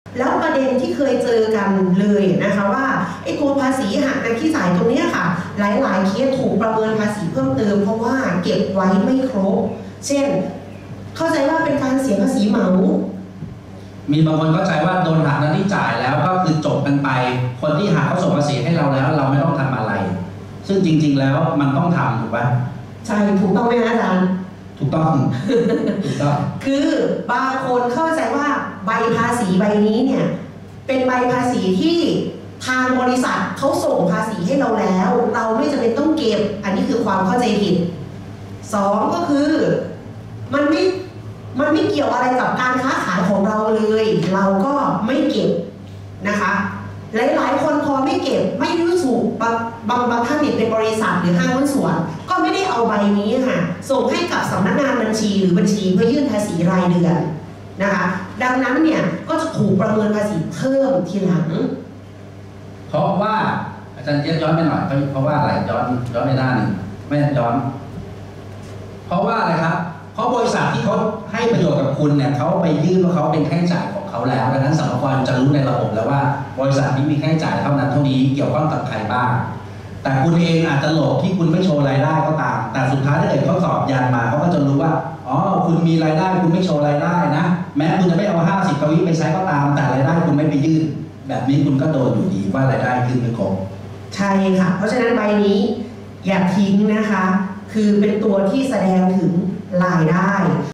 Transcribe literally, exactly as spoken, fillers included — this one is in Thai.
แล้วประเด็นที่เคยเจอกันเลยนะคะว่าไอ้ตัวภาษีหักในที่จ่ายตรงนี้ค่ะหลายๆเคสถูกประเมินภาษีเพิ่มเติมเพราะว่าเก็บไว้ไม่ครบเช่นเข้าใจว่าเป็นการเสียภาษีเหมามีบางคนเข้าใจว่าโดนหักหน้าที่จ่ายแล้วก็คือจบกันไปคนที่หักเขาส่งภาษีให้เราแล้วเราไม่ต้องทำอะไรซึ่งจริงๆแล้วมันต้องทำถูกป่ะใช่ถูกต้องไหมอาจารย์ถูกต้องถูกต้องคือบางคนเข้าใจว่าใบภาษีใบนี้เนี่ยเป็นใบภาษีที่ทางบริษัทเขาส่งภาษีให้เราแล้วเราไม่จำเป็นต้องเก็บอันนี้คือความเข้าใจผิดสองก็คือมันไม่มันไม่เกี่ยวอะไรกับการค้าขายของเราเลยเราก็ไม่เก็บนะคะหลายๆคนพอไม่เก็บไม่รู้สูกบางบางบางท่านเนี่ยเป็นบริษัทหรือห้างหุ้นส่วนก็ไม่ได้เอาใบนี้ค่ะส่งให้กับสำนักงานบัญชีหรือบัญชีเพื่อยื่นภาษีรายเดือนนะคะดังนั้นเนี่ยก็จะถูกประเมินภาษีเพิ่มทีหลังเพราะว่าอาจารย์เจี๊ยบย้อนไปหน่อยเพราะว่าอะไรย้อนย้อนไปหน้าหนึ่งไม่ย้อนเพราะว่าอะไรครับเพราะบริษัทที่เขาให้ประโยชน์กับคุณเนี่ยเขาไปยื่นว่าเขาเป็นค่าใช้จ่ายของเขาแล้วดังนั้นสรรพากรจะรู้ในระบบแล้วว่าบริษัทนี้มีค่าใช้จ่ายเท่านั้นเท่านี้เกี่ยวข้องกับใครบ้างแต่คุณเองอาจจะหลบที่คุณไม่โชว์รายได้ก็ตามแต่สุดท้ายถ้าเกิดเขาสอบยันมาเขาก็จะรู้ว่าอ๋อคุณมีรายได้คุณไม่โชว์รายได้นะแม้คุณจะไม่เอาห้าสิบกวิไปใช้ก็ตามแต่รายได้คุณไม่ไปยื่นแบบนี้คุณก็โดนอยู่ดีว่ารายได้ขึ้นไม่ครบใช่ค่ะเพราะฉะนั้นใบนี้อย่าทิ้งนะคะคือเป็นตัวที่แสดงถึงรายได้